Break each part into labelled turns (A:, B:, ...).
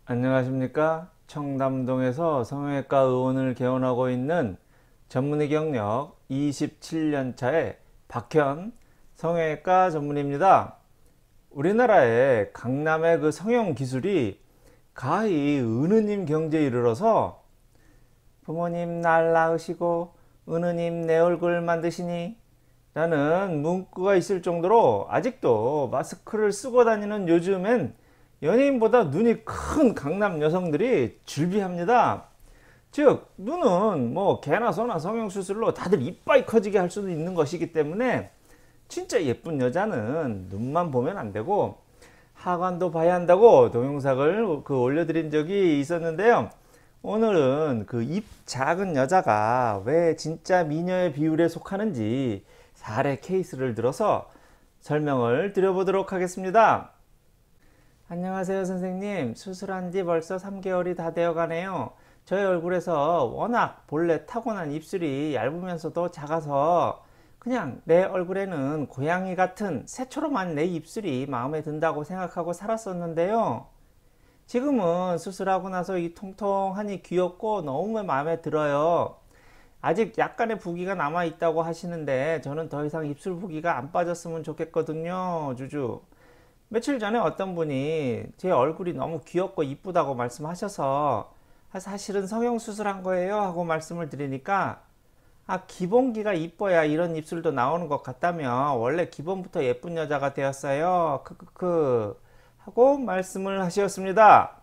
A: 안녕하십니까? 청담동에서 성형외과 의원을 개원하고 있는 전문의 경력 27년 차의 박현 성형외과 전문의입니다. 우리나라의 강남의 그 성형 기술이 가히 은우님 경제에 이르러서 부모님 날 낳으시고 은우님 내 얼굴 만드시니 라는 문구가 있을 정도로 아직도 마스크를 쓰고 다니는 요즘엔 연예인보다 눈이 큰 강남 여성들이 즐비합니다. 즉 눈은 뭐 개나 소나 성형수술로 다들 이빨이 커지게 할 수도 있는 것이기 때문에 진짜 예쁜 여자는 눈만 보면 안 되고 하관도 봐야 한다고 동영상을 올려드린 적이 있었는데요. 오늘은 그 입 작은 여자가 왜 진짜 미녀의 비율에 속하는지 사례 케이스를 들어서 설명을 드려보도록 하겠습니다. 안녕하세요 선생님. 수술한 지 벌써 3개월이 다 되어 가네요. 저희 얼굴에서 워낙 본래 타고난 입술이 얇으면서도 작아서 그냥 내 얼굴에는 고양이 같은 새초롬한 내 입술이 마음에 든다고 생각하고 살았었는데요. 지금은 수술하고 나서 이 통통하니 귀엽고 너무 마음에 들어요. 아직 약간의 부기가 남아 있다고 하시는데 저는 더 이상 입술 부기가 안 빠졌으면 좋겠거든요. 주주. 며칠 전에 어떤 분이 제 얼굴이 너무 귀엽고 이쁘다고 말씀하셔서 사실은 성형수술한 거예요 하고 말씀을 드리니까 기본기가 이뻐야 이런 입술도 나오는 것 같다며 원래 기본부터 예쁜 여자가 되었어요. 크크크 하고 말씀을 하셨습니다.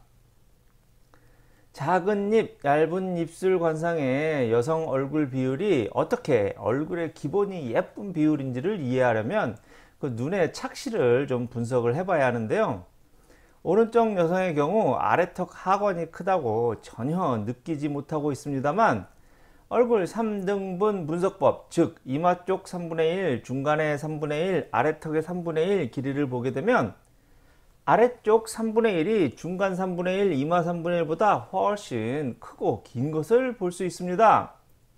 A: 작은 입, 얇은 입술 관상의 여성 얼굴 비율이 어떻게 얼굴의 기본이 예쁜 비율인지를 이해하려면 그 눈의 착시를 좀 분석을 해봐야 하는데요. 오른쪽 여성의 경우 아래턱 하관이 크다고 전혀 느끼지 못하고 있습니다만 얼굴 3등분 분석법, 즉 이마 쪽 3분의 1, 중간에 3분의 1, 아래턱의 3분의 1 길이를 보게 되면 아래쪽 3분의 1이 중간 3분의 1, 이마 3분의 1보다 훨씬 크고 긴 것을 볼 수 있습니다.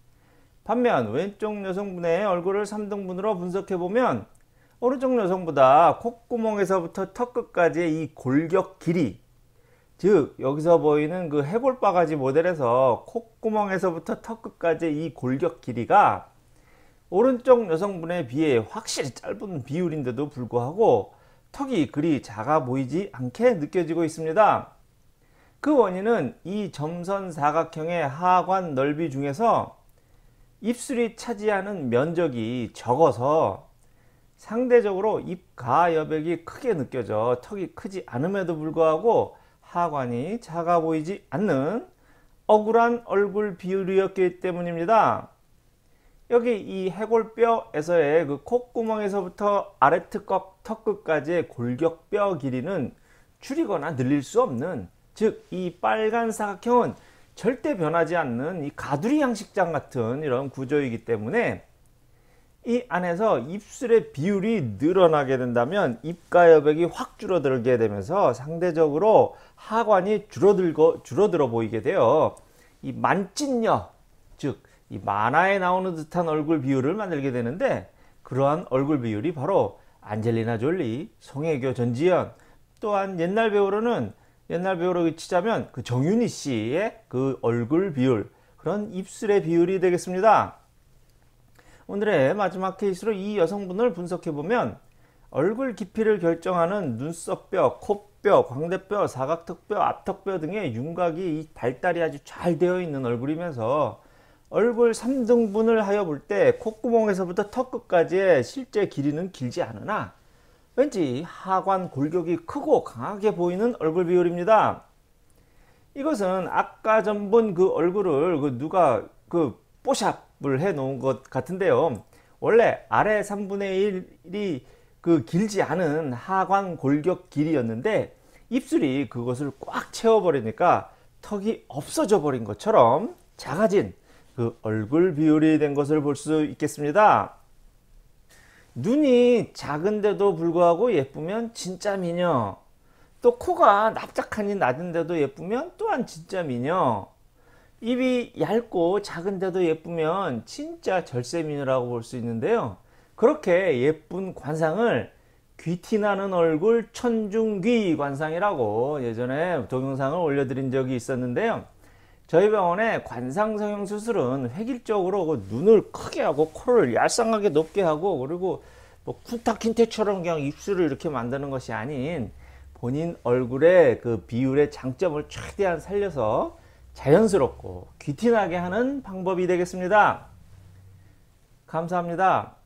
A: 반면 왼쪽 여성분의 얼굴을 3등분으로 분석해보면 오른쪽 여성보다 콧구멍에서부터 턱끝까지의 이 골격 길이, 즉 여기서 보이는 그 해골바가지 모델에서 콧구멍에서부터 턱끝까지의 이 골격 길이가 오른쪽 여성분에 비해 확실히 짧은 비율인데도 불구하고 턱이 그리 작아 보이지 않게 느껴지고 있습니다. 그 원인은 이 점선 사각형의 하관 넓이 중에서 입술이 차지하는 면적이 적어서 상대적으로 입 가 여백이 크게 느껴져 턱이 크지 않음에도 불구하고 하관이 작아 보이지 않는 억울한 얼굴 비율이었기 때문입니다. 여기 이 해골뼈에서의 그 콧구멍에서부터 턱끝까지의 골격뼈 길이는 줄이거나 늘릴 수 없는, 즉 이 빨간 사각형은 절대 변하지 않는 이 가두리 양식장 같은 이런 구조이기 때문에 이 안에서 입술의 비율이 늘어나게 된다면 입가 여백이 확 줄어들게 되면서 상대적으로 하관이 줄어들어 보이게 돼요. 이 만찢녀, 즉 이 만화에 나오는 듯한 얼굴 비율을 만들게 되는데 그러한 얼굴 비율이 바로 안젤리나 졸리, 송혜교, 전지현, 또한 옛날 배우로 치자면 그 정윤희 씨의 그 얼굴 비율, 그런 입술의 비율이 되겠습니다. 오늘의 마지막 케이스로 이 여성분을 분석해보면 얼굴 깊이를 결정하는 눈썹뼈, 코뼈, 광대뼈, 사각턱뼈, 앞턱뼈 등의 윤곽이 발달이 아주 잘 되어 있는 얼굴이면서 얼굴 3등분을 하여 볼 때 콧구멍에서부터 턱끝까지의 실제 길이는 길지 않으나 왠지 하관 골격이 크고 강하게 보이는 얼굴 비율입니다. 이것은 아까 전 본 그 얼굴을 누가 뽀샵을 해 놓은 것 같은데요. 원래 아래 3분의 1이 길지 않은 하관 골격 길이였는데 입술이 그것을 꽉 채워버리니까 턱이 없어져 버린 것처럼 작아진 그 얼굴 비율이 된 것을 볼 수 있겠습니다. 눈이 작은데도 불구하고 예쁘면 진짜 미녀, 또 코가 납작하니 낮은데도 예쁘면 또한 진짜 미녀, 입이 얇고 작은데도 예쁘면 진짜 절세미녀라고 볼 수 있는데요. 그렇게 예쁜 관상을 귀티나는 얼굴 천중귀 관상이라고 예전에 동영상을 올려드린 적이 있었는데요. 저희 병원의 관상 성형 수술은 획일적으로 그 눈을 크게 하고 코를 얄쌍하게 높게 하고, 그리고 뭐 쿤타킨테처럼 그냥 입술을 이렇게 만드는 것이 아닌 본인 얼굴의 그 비율의 장점을 최대한 살려서 자연스럽고 귀티나게 하는 방법이 되겠습니다. 감사합니다.